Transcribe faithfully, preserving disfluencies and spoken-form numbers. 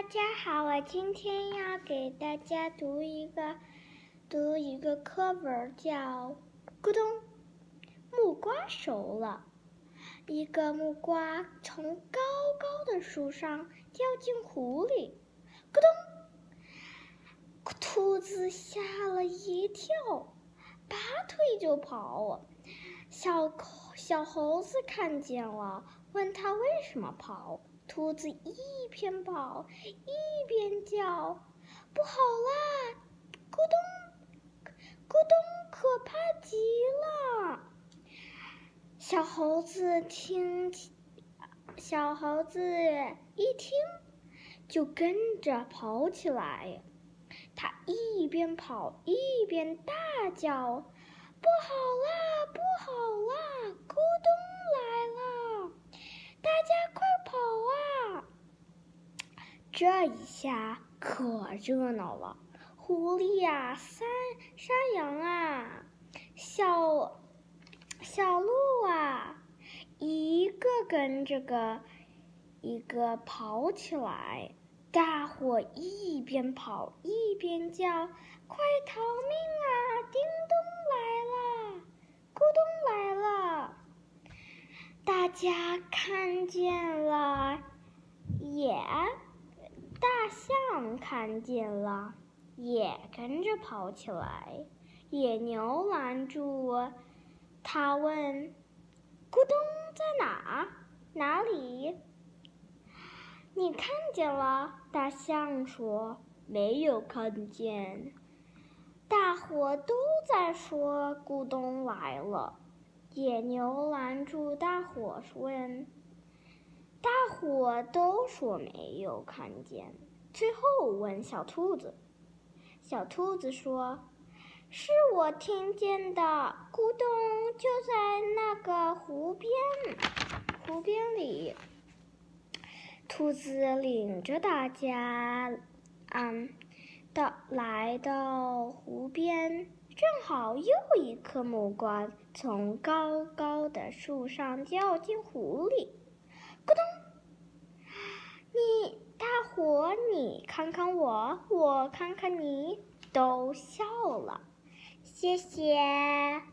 家好，我今天要给大家读一个读一个课文，叫《咕咚》。木瓜熟了，一个木瓜从高高的树上掉进湖里，咕咚！兔子吓了一跳，拔腿就跑。小小猴子看见了，问他为什么跑。兔子一边跑一边叫：“不好啦！咕咚，咕咚，可怕极了！”小猴子听，小猴子一听，就跟着跑起来。他一边跑一边大叫：“不好啦！不好啦！咕咚来了！大家快跑啊！”这一下可热闹了，狐狸呀、山山羊啊、小小鹿啊，一个跟着个一个跑起来。大伙一边跑一边叫：“快逃命啊！叮咚来了，咕咚来了！”大家看见了，也大象看见了，也跟着跑起来。野牛拦住，他问：“咕咚在哪？哪里？”你看见了？大象说：“没有看见。”大伙都在说咕咚来了。野牛拦住大伙问：“大伙都说没有看见。”最后问小兔子，小兔子说：“是我听见的，咕咚就在那个湖边，湖边里。”兔子领着大家，嗯，到来到湖边，正好又一颗木瓜从高高的树上掉进湖里，咕咚！你大伙，你看看我，我看看你，都笑了。谢谢。